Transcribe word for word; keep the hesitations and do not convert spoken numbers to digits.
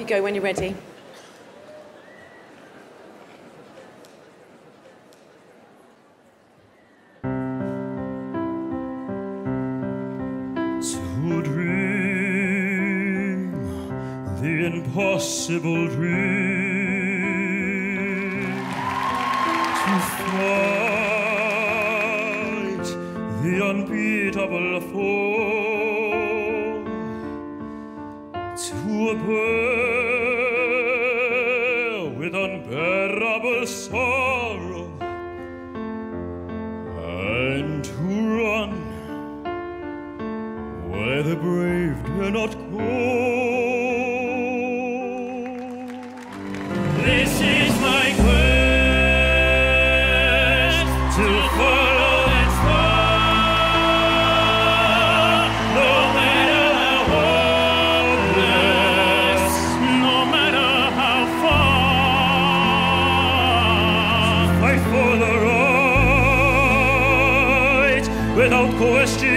you go when you're ready. To dream the impossible dream, to fight the unbeatable foe, to bear with unbearable sorrow, and to run where the brave dare not go. This is my quest, to follow that star, no matter how hopeless, no matter how far. Fight for the right without question.